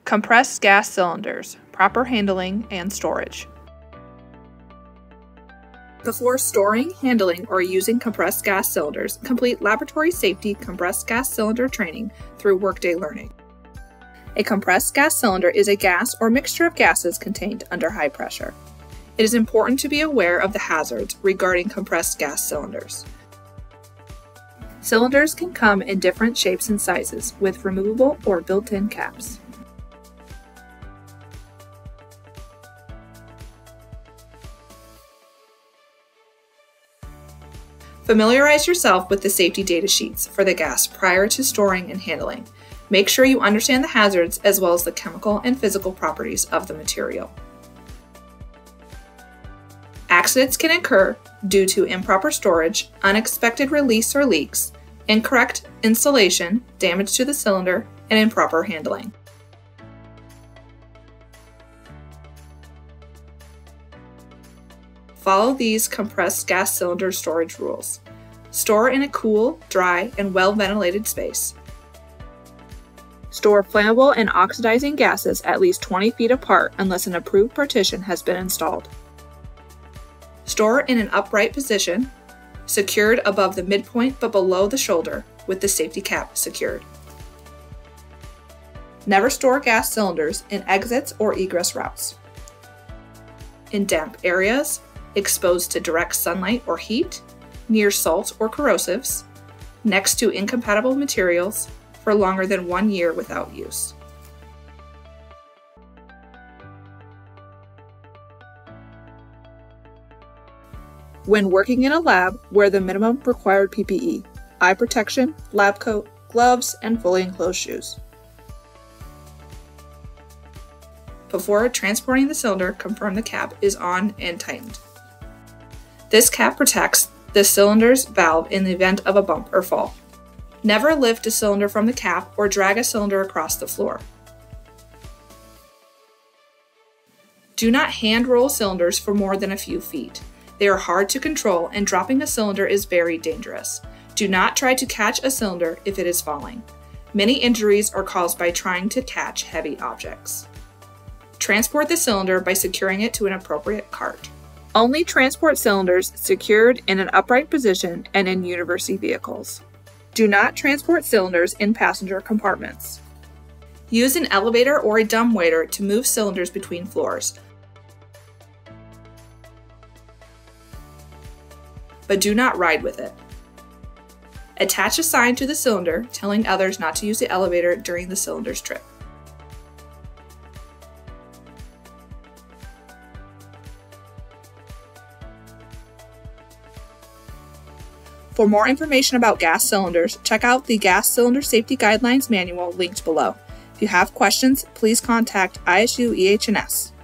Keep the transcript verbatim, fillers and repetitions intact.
Compressed gas cylinders, proper handling and storage. Before storing, handling, or using compressed gas cylinders, complete laboratory safety compressed gas cylinder training through Workday Learning. A compressed gas cylinder is a gas or mixture of gases contained under high pressure. It is important to be aware of the hazards regarding compressed gas cylinders. Cylinders can come in different shapes and sizes with removable or built-in caps. Familiarize yourself with the safety data sheets for the gas prior to storing and handling. Make sure you understand the hazards as well as the chemical and physical properties of the material. Accidents can occur due to improper storage, unexpected release or leaks, incorrect installation, damage to the cylinder, and improper handling. Follow these compressed gas cylinder storage rules. Store in a cool, dry, and well-ventilated space. Store flammable and oxidizing gases at least twenty feet apart unless an approved partition has been installed. Store in an upright position, secured above the midpoint but below the shoulder, with the safety cap secured. Never store gas cylinders in exits or egress routes. In damp areas, exposed to direct sunlight or heat, near salt or corrosives, next to incompatible materials, for longer than one year without use. When working in a lab, wear the minimum required P P E, eye protection, lab coat, gloves, and fully enclosed shoes. Before transporting the cylinder, confirm the cap is on and tightened. This cap protects the cylinder's valve in the event of a bump or fall. Never lift a cylinder from the cap or drag a cylinder across the floor. Do not hand roll cylinders for more than a few feet. They are hard to control and dropping a cylinder is very dangerous. Do not try to catch a cylinder if it is falling. Many injuries are caused by trying to catch heavy objects. Transport the cylinder by securing it to an appropriate cart. Only transport cylinders secured in an upright position and in university vehicles. Do not transport cylinders in passenger compartments. Use an elevator or a dumbwaiter to move cylinders between floors, but do not ride with it. Attach a sign to the cylinder telling others not to use the elevator during the cylinder's trip. For more information about gas cylinders, check out the Gas Cylinder Safety Guidelines Manual linked below. If you have questions, please contact I S U E H and S.